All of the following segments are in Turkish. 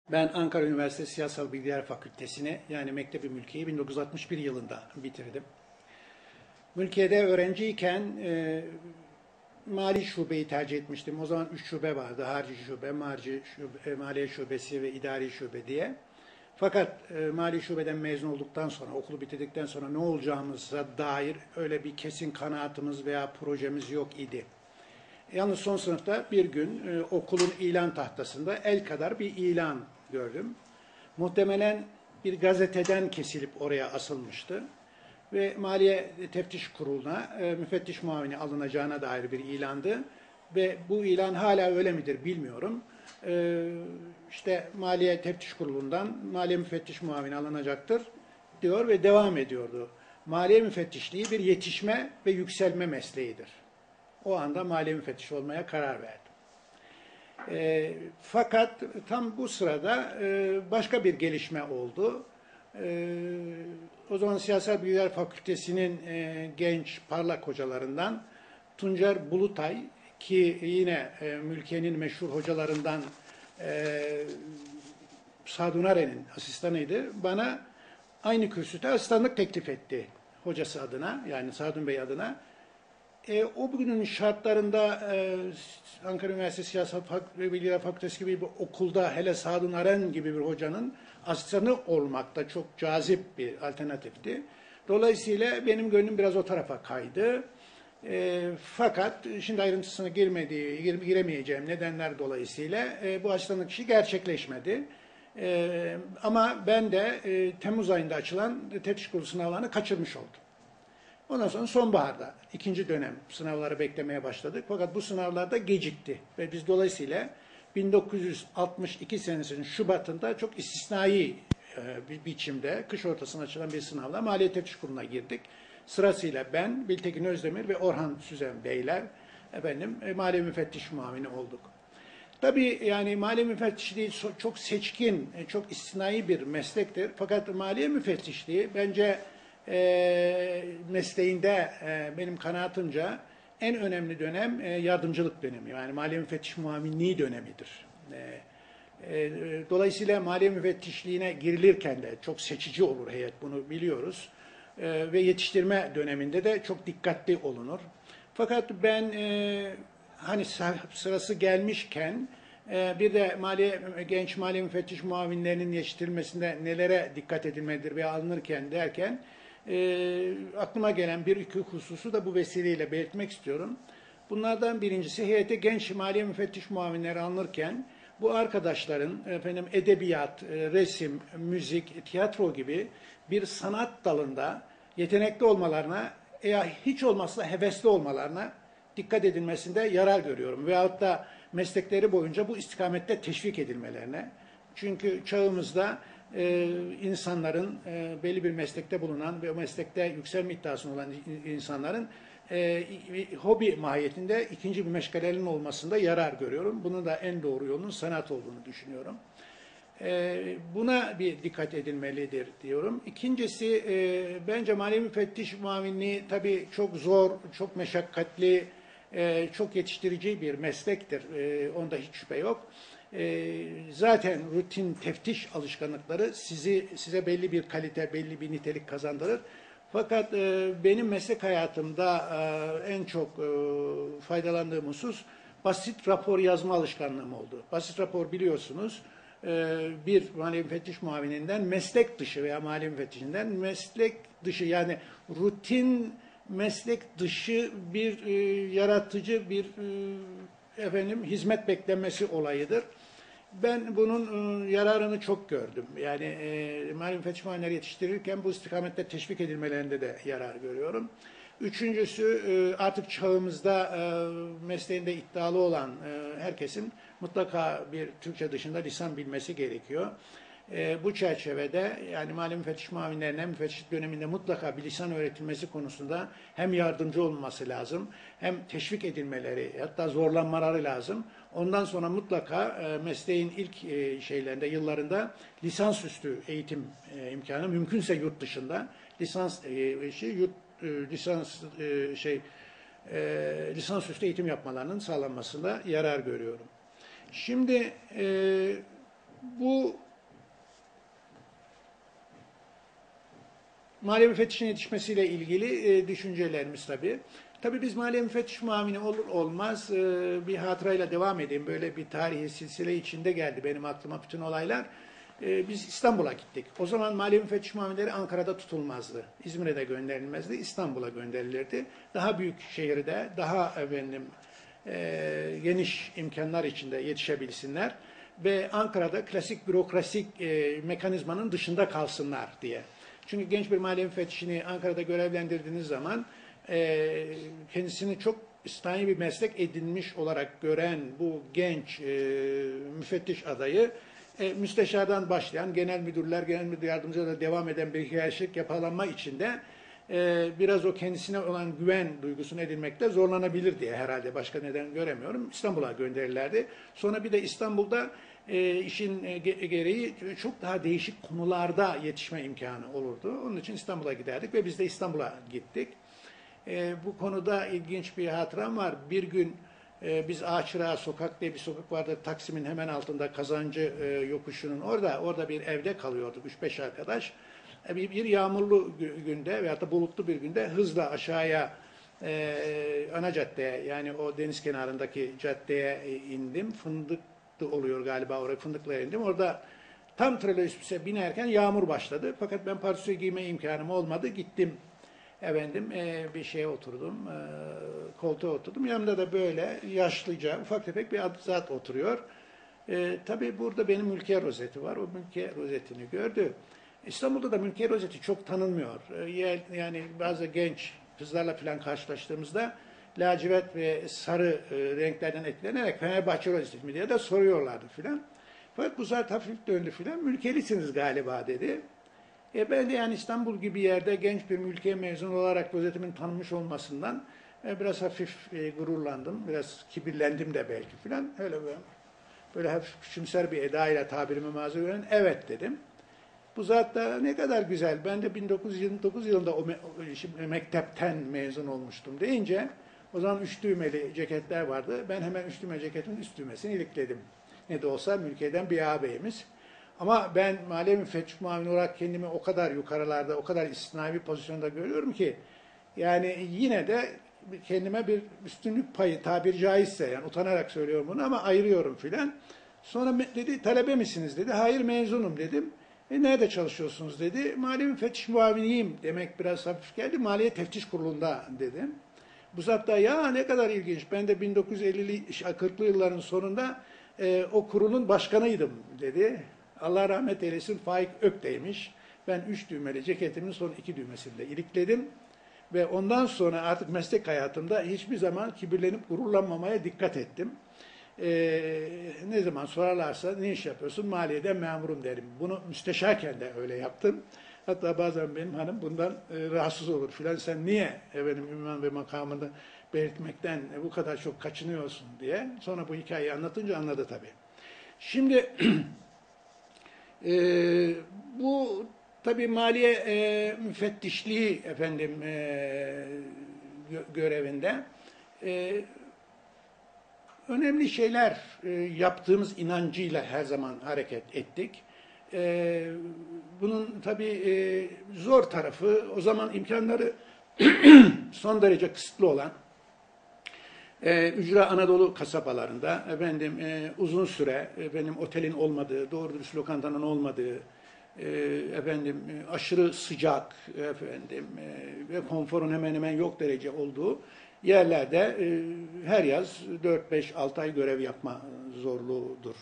Ben Ankara Üniversitesi Siyasal Bilgiler Fakültesini yani Mektebi Mülkiye'yi 1961 yılında bitirdim. Mülkiye'de öğrenciyken mali şubeyi tercih etmiştim. O zaman 3 şube vardı. Harci şube, maliye şubesi ve idari şube diye. Fakat mali şubeden mezun olduktan sonra, okulu bitirdikten sonra ne olacağımıza dair öyle bir kesin kanaatimiz veya projemiz yok idi. Yalnız son sınıfta bir gün okulun ilan tahtasında el kadar bir ilan gördüm. Muhtemelen bir gazeteden kesilip oraya asılmıştı. Ve Maliye Teftiş Kurulu'na müfettiş muavini alınacağına dair bir ilandı. Ve bu ilan hala öyle midir bilmiyorum. İşte Maliye Teftiş Kurulu'ndan Maliye Müfettiş Muavini alınacaktır diyor ve devam ediyordu. Maliye müfettişliği bir yetişme ve yükselme mesleğidir. O anda maliye müfettişi olmaya karar verdim. Fakat tam bu sırada başka bir gelişme oldu. O zaman Siyasal Bilgiler Fakültesi'nin genç parlak hocalarından Tuncer Bulutay ki yine Mülkiye'nin meşhur hocalarından Sadun Aren'in asistanıydı. Bana aynı kürsüde asistanlık teklif etti hocası adına yani Sadun Bey adına. O bugünün şartlarında Ankara Üniversitesi Siyasal Bilgiler Fakültesi gibi bir okulda hele Sadun Aren gibi bir hocanın asistanı olmak da çok cazip bir alternatifti. Dolayısıyla benim gönlüm biraz o tarafa kaydı. Fakat şimdi ayrıntısına giremeyeceğim nedenler dolayısıyla bu asistanlık işi gerçekleşmedi. Ama ben de Temmuz ayında açılan teftiş kurulu sınavlarını kaçırmış oldum. Ondan sonra sonbaharda ikinci dönem sınavları beklemeye başladık. Fakat bu sınavlar da gecikti. Ve biz dolayısıyla 1962 senesinin Şubat'ında çok istisnai bir biçimde kış ortasına açılan bir sınavla Maliye Teftiş Kurulu'na girdik. Sırasıyla ben, Biltekin Özdemir ve Orhan Süzen Beyler Maliye Müfettiş Muavini olduk. Tabii yani maliye müfettişliği çok seçkin, çok istisnai bir meslektir. Fakat maliye müfettişliği bence mesleğinde benim kanaatimce en önemli dönem yardımcılık dönemi. Yani maliye müfettiş muavinliği dönemidir. Dolayısıyla maliye müfettişliğine girilirken de çok seçici olur heyet, bunu biliyoruz. Ve yetiştirme döneminde de çok dikkatli olunur. Fakat ben hani sırası gelmişken bir de genç maliye müfettiş muavinlerinin yetiştirilmesinde nelere dikkat edilmelidir veya alınırken derken aklıma gelen bir iki hususu da bu vesileyle belirtmek istiyorum. Bunlardan birincisi heyete genç maliye müfettiş muavinleri alınırken bu arkadaşların edebiyat, resim, müzik, tiyatro gibi bir sanat dalında yetenekli olmalarına veya hiç olmazsa hevesli olmalarına dikkat edilmesinde yarar görüyorum. Veyahut da meslekleri boyunca bu istikamette teşvik edilmelerine. Çünkü çağımızda insanların belli bir meslekte bulunan ve o meslekte yükselme iddiasında olan insanların hobi mahiyetinde ikinci bir meşgalenin olmasında yarar görüyorum. Bunun da en doğru yolunun sanat olduğunu düşünüyorum. Buna bir dikkat edilmelidir diyorum. İkincisi bence mali müfettiş muavinliği tabii çok zor, çok meşakkatli, çok yetiştirici bir meslektir. Onda hiç şüphe yok. Zaten rutin teftiş alışkanlıkları size belli bir kalite, belli bir nitelik kazandırır. Fakat benim meslek hayatımda en çok faydalandığım husus basit rapor yazma alışkanlığım oldu. Basit rapor biliyorsunuz bir mali müfettiş muavininden meslek dışı veya mali müfettişinden meslek dışı yani rutin meslek dışı bir yaratıcı bir hizmet beklenmesi olayıdır. Ben bunun yararını çok gördüm. Yani mali müfettiş muavinleri yetiştirirken bu istikamette teşvik edilmelerinde de yarar görüyorum. Üçüncüsü artık çağımızda mesleğinde iddialı olan herkesin mutlaka bir Türkçe dışında lisan bilmesi gerekiyor. Bu çerçevede yani mali müfettiş muavinlerine müfettişlik döneminde mutlaka bir lisan öğretilmesi konusunda hem yardımcı olması lazım hem teşvik edilmeleri hatta zorlanmaları lazım. Ondan sonra mutlaka mesleğin ilk yıllarında lisansüstü eğitim imkanı mümkünse yurt dışında lisansüstü eğitim yapmalarının sağlanmasında yarar görüyorum. Şimdi Bu maliye müfettişine yetişmesiyle ilgili düşüncelerimiz tabii. Tabii biz maliye müfettiş muavini olur olmaz bir hatırayla devam edeyim. Böyle bir tarihi silsile içinde geldi benim aklıma bütün olaylar. Biz İstanbul'a gittik. O zaman maliye müfettiş muavinleri Ankara'da tutulmazdı. İzmir'e de gönderilmezdi. İstanbul'a gönderilirdi. Daha büyük şehirde, daha geniş imkanlar içinde yetişebilsinler ve Ankara'da klasik bürokrasik mekanizmanın dışında kalsınlar diye. Çünkü genç bir maliye müfettişini Ankara'da görevlendirdiğiniz zaman kendisini çok İslami bir meslek edinmiş olarak gören bu genç müfettiş adayı müsteşardan başlayan genel müdürler, genel müdür yardımcılarına devam eden bir hiyerarşik yapılanma içinde biraz o kendisine olan güven duygusunu edinmekte zorlanabilir diye herhalde başka neden göremiyorum. İstanbul'a gönderirlerdi. Sonra bir de İstanbul'da işin gereği çok daha değişik konularda yetişme imkanı olurdu. Onun için İstanbul'a giderdik ve biz de İstanbul'a gittik. Bu konuda ilginç bir hatıram var. Bir gün biz Ağaçırağı Sokak diye bir sokak vardı. Taksim'in hemen altında Kazancı yokuşunun orada bir evde kalıyorduk 3-5 arkadaş. Bir yağmurlu günde veyahut da bulutlu bir günde hızla aşağıya ana caddeye yani o deniz kenarındaki caddeye indim. Fındıklı oluyor galiba oraya Fındıklı'ya indim. Orada tam trolleybüse binerken yağmur başladı. Fakat ben pardesü giyme imkanım olmadı. Gittim bir şeye oturdum, koltuğa oturdum. Yanımda da böyle yaşlıca, ufak tefek bir zat oturuyor. Tabii burada benim mülkiye rozeti var. O mülkiye rozetini gördü. İstanbul'da da mülkiye rozeti çok tanınmıyor. Yani bazı genç kızlarla falan karşılaştığımızda lacivert ve sarı renklerden etkilenerek Fenerbahçe rozeti mi diye de soruyorlardı filan. Fakat bu zat hafif döndü filan. Mülkiyelisiniz galiba dedi. Ben de yani İstanbul gibi yerde genç bir mülkiye mezunu olarak rozetimin tanınmış olmasından biraz hafif gururlandım. Biraz kibirlendim de belki filan. Böyle hafif küçümser bir edayla tabirimi mazur gören evet dedim. Bu zat da ne kadar güzel. Ben de 1929 yılında o mektepten mezun olmuştum deyince o zaman 3 düğmeli ceketler vardı. Ben hemen 3 düğmeli ceketin üst düğmesini ilikledim. Ne de olsa mülkiyeden bir ağabeyimiz. Ama ben maliye müfettiş muavini olarak kendimi o kadar yukarılarda, o kadar istisnai bir pozisyonda görüyorum ki yani yine de kendime bir üstünlük payı tabiri caizse yani utanarak söylüyorum bunu ama ayırıyorum filan. Sonra dedi talebe misiniz dedi. Hayır mezunum dedim. Nerede çalışıyorsunuz dedi. Maliye müfettiş muaviniyim demek biraz hafif geldi. Maliye Teftiş Kurulu'nda dedim. Bu zat da ya ne kadar ilginç. Ben de 1950'li 40'lı yılların sonunda o kurulun başkanıydım dedi. Allah rahmet eylesin Faik Ök'teymiş. Ben 3 düğmeli ceketimin son 2 düğmesini de ilikledim. Ve ondan sonra artık meslek hayatımda hiçbir zaman kibirlenip gururlanmamaya dikkat ettim. Ne zaman sorarlarsa ne iş yapıyorsun? Maliyeden memurum derim. Bunu müsteşarken de öyle yaptım. Hatta bazen benim hanım bundan rahatsız olur filan. Sen niye ünvan ve makamını belirtmekten bu kadar çok kaçınıyorsun diye. Sonra bu hikayeyi anlatınca anladı tabii. Şimdi bu tabii maliye müfettişliği görevinde önemli şeyler yaptığımız inancıyla her zaman hareket ettik. Bunun tabii zor tarafı o zaman imkanları son derece kısıtlı olan ücra Anadolu kasabalarında uzun süre otelin olmadığı, doğru dürüst lokantanın olmadığı, aşırı sıcak ve konforun hemen hemen yok derece olduğu yerlerde her yaz 4-5-6 ay görev yapma zorluğudur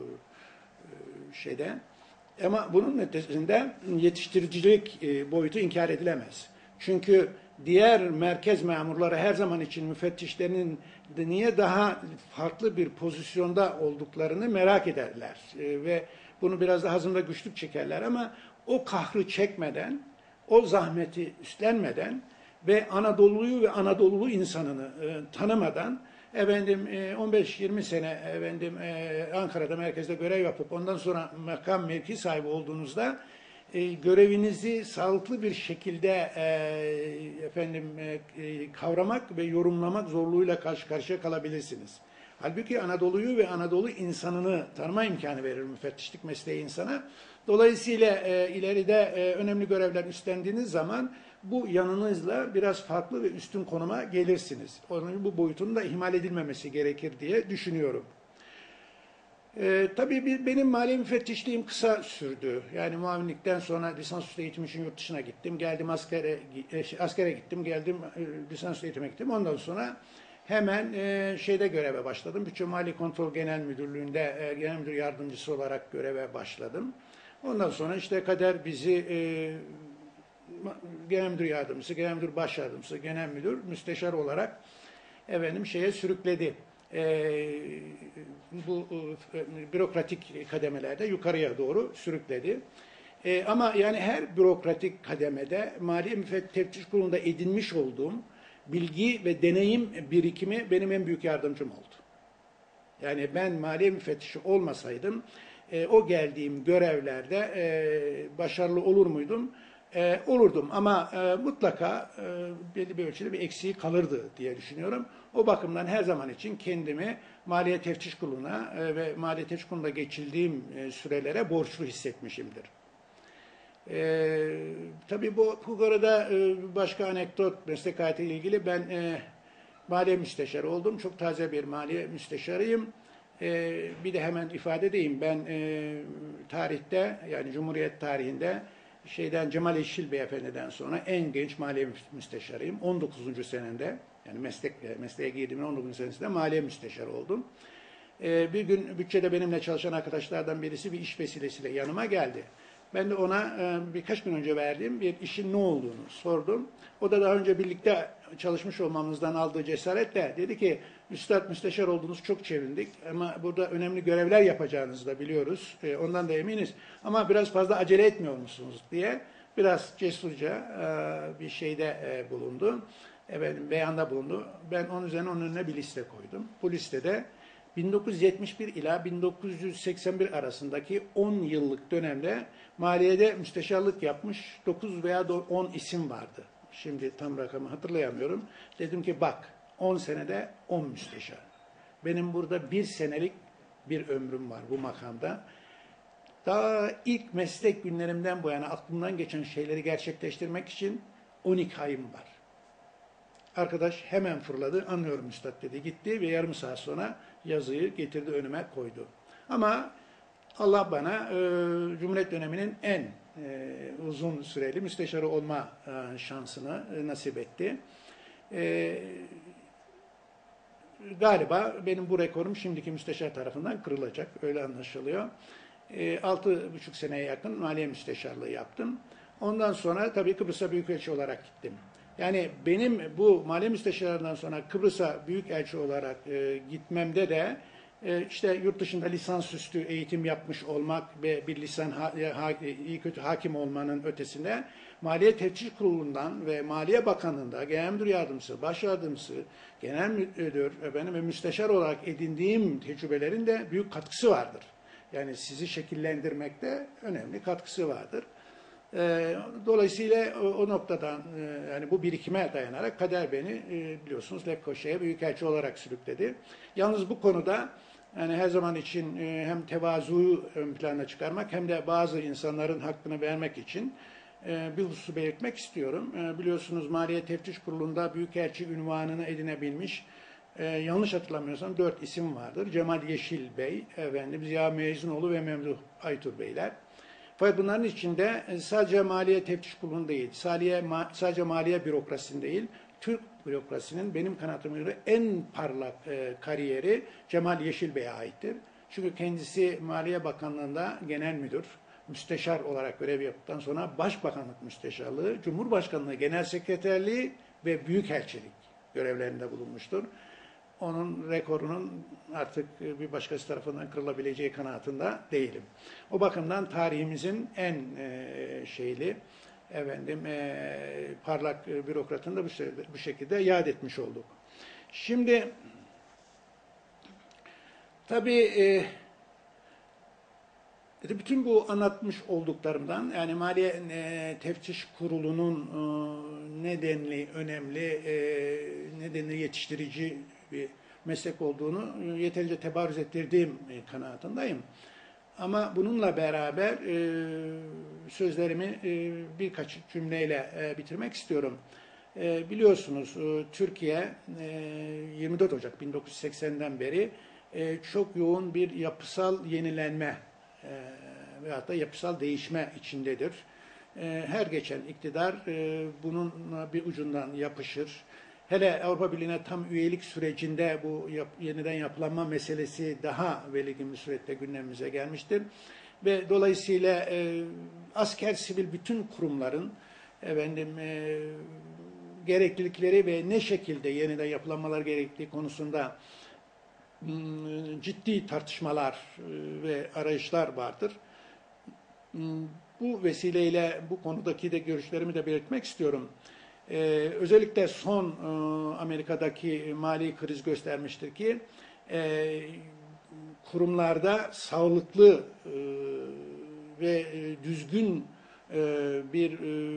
Ama bunun neticesinde yetiştiricilik boyutu inkar edilemez. Çünkü diğer merkez memurları her zaman için müfettişlerinin niye daha farklı bir pozisyonda olduklarını merak ederler. Ve bunu biraz da hazımda güçlük çekerler ama o kahrı çekmeden, o zahmeti üstlenmeden ve Anadolu'yu ve Anadolu insanını tanımadan 15-20 sene Ankara'da merkezde görev yapıp ondan sonra makam mevki sahibi olduğunuzda görevinizi sağlıklı bir şekilde kavramak ve yorumlamak zorluğuyla karşı karşıya kalabilirsiniz. Halbuki Anadolu'yu ve Anadolu insanını tanıma imkanı verir müfettişlik mesleği insana. Dolayısıyla ileride önemli görevler üstlendiğiniz zaman bu yanınızla biraz farklı ve üstün konuma gelirsiniz. Onun bu boyutunun da ihmal edilmemesi gerekir diye düşünüyorum. Tabii benim mali müfettişliğim kısa sürdü. Yani muavinlikten sonra lisansüstü eğitim için yurt dışına gittim. Geldim askere gittim, geldim lisansüstü eğitime gittim. Ondan sonra hemen şeyde göreve başladım. Bütçe Mali Kontrol Genel Müdürlüğü'nde genel müdür yardımcısı olarak göreve başladım. Ondan sonra işte kader bizi genel müdür yardımcısı, genel müdür baş yardımcısı, genel müdür, müsteşar olarak şeye sürükledi. Bu bürokratik kademelerde yukarıya doğru sürükledi. Ama yani her bürokratik kademede Maliye Müfettiş Kurulu'nda edinmiş olduğum bilgi ve deneyim birikimi benim en büyük yardımcım oldu. Yani ben maliye müfettişi olmasaydım o geldiğim görevlerde başarılı olur muydum? Olurdum ama mutlaka belli bir ölçüde bir eksiği kalırdı diye düşünüyorum. O bakımdan her zaman için kendimi Maliye Teftiş Kurulu'na ve Maliye Teftiş Kurulu'nda geçirdiğim sürelere borçlu hissetmişimdir. Tabii bu arada başka anekdot meslek hayatıyla ilgili ben maliye müsteşarı oldum. Çok taze bir maliye müsteşarıyım. Bir de hemen ifade edeyim. Ben tarihte yani Cumhuriyet tarihinde Cemal Yeşil Beyefendi'den sonra en genç maliye müsteşarıyım. 19. senemde yani mesleğe girdiğimin 19. senesinde maliye müsteşarı oldum. Bir gün bütçede benimle çalışan arkadaşlardan birisi bir iş vesilesiyle yanıma geldi. Ben de ona birkaç gün önce verdiğim bir işin ne olduğunu sordum. O da daha önce birlikte çalışmış olmamızdan aldığı cesaretle dedi ki, Üstad müsteşar olduğunuz çok sevindik ama burada önemli görevler yapacağınızı da biliyoruz. Ondan da eminiz ama biraz fazla acele etmiyor musunuz diye biraz cesurca bir bulundu. Beyanda bulundu. Ben onun üzerine onun önüne bir liste koydum. Bu listede 1971 ila 1981 arasındaki 10 yıllık dönemde maliyede müsteşarlık yapmış 9 veya 10 isim vardı. Şimdi tam rakamı hatırlayamıyorum. Dedim ki bak 10 senede 10 müsteşar. Benim burada 1 senelik bir ömrüm var bu makamda. Daha ilk meslek günlerimden bu yana aklımdan geçen şeyleri gerçekleştirmek için 12 ayım var. Arkadaş hemen fırladı, anlıyorum üstad dedi, gitti ve yarım saat sonra yazıyı getirdi önüme koydu. Ama Allah bana Cumhuriyet döneminin en uzun süreli müsteşarı olma şansını nasip etti. Galiba benim bu rekorum şimdiki müsteşar tarafından kırılacak, öyle anlaşılıyor. 6,5 seneye yakın maliye müsteşarlığı yaptım. Ondan sonra tabii Kıbrıs'a büyükelçi olarak gittim. Yani benim bu maliye müsteşarlarından sonra Kıbrıs'a büyükelçi olarak gitmemde de işte yurt dışında lisansüstü eğitim yapmış olmak ve bir iyi kötü hakim olmanın ötesinde Maliye Teftiş Kurulu'ndan ve Maliye Bakanlığı'nda genel müdür yardımcısı, baş yardımcısı, genel müdür ve müsteşar olarak edindiğim tecrübelerin de büyük katkısı vardır. Yani sizi şekillendirmekte önemli katkısı vardır. Dolayısıyla o noktadan yani bu birikime dayanarak kader beni biliyorsunuz Lefkoşa'ya büyükelçi olarak sürükledi. Yalnız bu konuda yani her zaman için hem tevazuyu ön plana çıkarmak hem de bazı insanların hakkını vermek için bir hususu belirtmek istiyorum. Biliyorsunuz Maliye Teftiş Kurulu'nda büyükelçi unvanını edinebilmiş yanlış hatırlamıyorsam 4 isim vardır. Cemal Yeşil Bey, Ziya Meyzunoğlu ve Memduh Aytur Beyler. Fakat bunların içinde sadece Maliye Teftiş Kurulu'nun değil, sadece maliye bürokrasinin değil, Türk bürokrasinin benim kanaatıma göre en parlak kariyeri Cemal Yeşil Bey'e aittir. Çünkü kendisi Maliye Bakanlığı'nda genel müdür, müsteşar olarak görev yaptıktan sonra Başbakanlık Müsteşarlığı, Cumhurbaşkanlığı Genel Sekreterliği ve Büyükelçilik görevlerinde bulunmuştur. Onun rekorunun artık bir başkası tarafından kırılabileceği kanaatinde değilim. O bakımdan tarihimizin en parlak bürokratını da bu şekilde yad etmiş olduk. Şimdi tabii bütün bu anlatmış olduklarımdan yani Maliye Teftiş Kurulu'nun nedenli önemli, nedenli yetiştirici bir meslek olduğunu yeterince tebarüz ettirdiğim kanaatindeyim. Ama bununla beraber sözlerimi birkaç cümleyle bitirmek istiyorum. Biliyorsunuz Türkiye 24 Ocak 1980'den beri çok yoğun bir yapısal yenilenme veyahut da yapısal değişme içindedir. Her geçen iktidar bunun bir ucundan yapışır. Hele Avrupa Birliği'ne tam üyelik sürecinde bu yeniden yapılanma meselesi daha belirgin bir surette gündemimize gelmiştir. Ve dolayısıyla asker, sivil bütün kurumların gereklilikleri ve ne şekilde yeniden yapılanmalar gerektiği konusunda ciddi tartışmalar ve arayışlar vardır. Bu vesileyle bu konudaki de görüşlerimi de belirtmek istiyorum. Özellikle son Amerika'daki mali kriz göstermiştir ki kurumlarda sağlıklı ve düzgün bir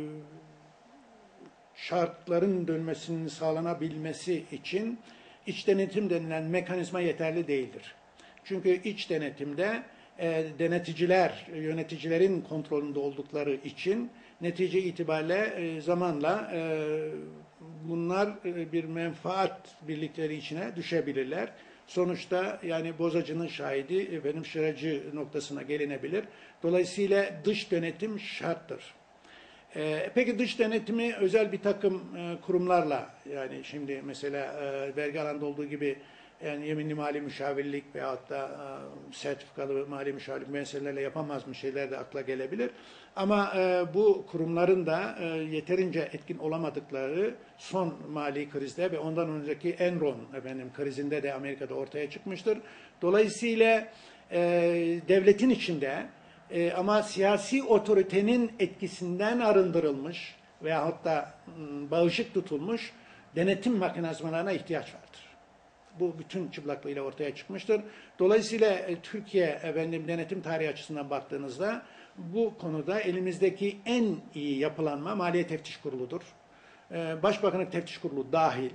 şartların dönmesinin sağlanabilmesi için iç denetim denilen mekanizma yeterli değildir. Çünkü iç denetimde deneticiler, yöneticilerin kontrolünde oldukları için netice itibariyle zamanla bunlar bir menfaat birlikleri içine düşebilirler. Sonuçta yani bozacının şahidi şıracı noktasına gelinebilir. Dolayısıyla dış denetim şarttır. Peki dış denetimi özel bir takım kurumlarla, yani şimdi mesela vergi alanında olduğu gibi yani yeminli mali müşavirlik veyahut da sertifikalı mali müşavirlik meselelerle yapamaz mı şeyler de akla gelebilir. Ama bu kurumların da yeterince etkin olamadıkları son mali krizde ve ondan önceki Enron krizinde de Amerika'da ortaya çıkmıştır. Dolayısıyla devletin içinde ama siyasi otoritenin etkisinden arındırılmış veyahut da bağışık tutulmuş denetim mekanizmalarına ihtiyaç vardır. Bu bütün çıplaklığıyla ortaya çıkmıştır. Dolayısıyla Türkiye denetim tarihi açısından baktığınızda bu konuda elimizdeki en iyi yapılanma Maliye Teftiş Kurulu'dur. Başbakanlık Teftiş Kurulu dahil,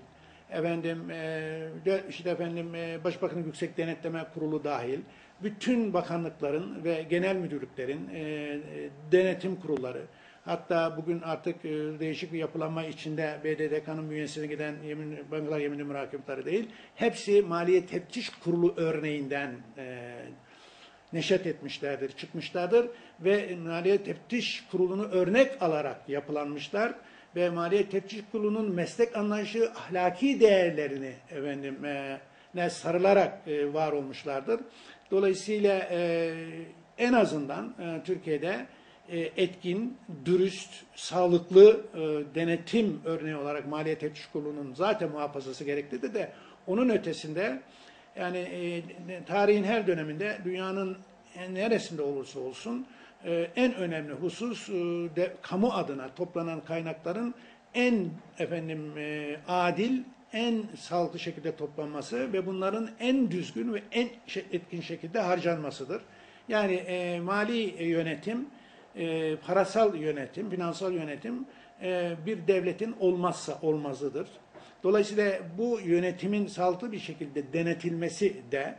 Başbakanlık Yüksek Denetleme Kurulu dahil, bütün bakanlıkların ve genel müdürlüklerin denetim kurulları, hatta bugün artık değişik bir yapılanma içinde BDDK'nın bünyesine giden bankalar yeminli mürakebeleri değil, hepsi Maliye Teftiş Kurulu örneğinden neşet etmişlerdir, çıkmışlardır ve Maliye Teftiş Kurulu'nu örnek alarak yapılanmışlar ve Maliye Teftiş Kurulu'nun meslek anlayışı, ahlaki değerlerini sarılarak var olmuşlardır. Dolayısıyla en azından Türkiye'de etkin, dürüst, sağlıklı denetim örneği olarak Maliye Teftiş Kurulu'nun zaten muhafazası gereklidir de onun ötesinde yani tarihin her döneminde dünyanın neresinde olursa olsun en önemli husus kamu adına toplanan kaynakların en adil, en sağlıklı şekilde toplanması ve bunların en düzgün ve en etkin şekilde harcanmasıdır. Yani mali yönetim, parasal yönetim, finansal yönetim bir devletin olmazsa olmazıdır. Dolayısıyla bu yönetimin sağlıklı bir şekilde denetilmesi de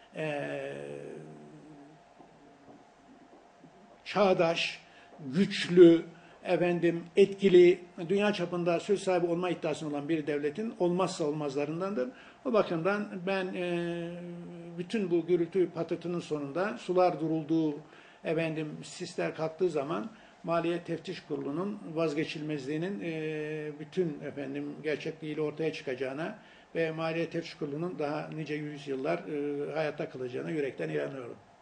çağdaş, güçlü, etkili, dünya çapında söz sahibi olma iddiasında olan bir devletin olmazsa olmazlarındandır. O bakımdan ben bütün bu gürültü patırtının sonunda sular durulduğu, sisler kalktığı zaman Maliye Teftiş Kurulu'nun vazgeçilmezliğinin bütün gerçekliğiyle ortaya çıkacağına ve Maliye Teftiş Kurulu'nun daha nice yüzyıllar hayatta kalacağına yürekten inanıyorum.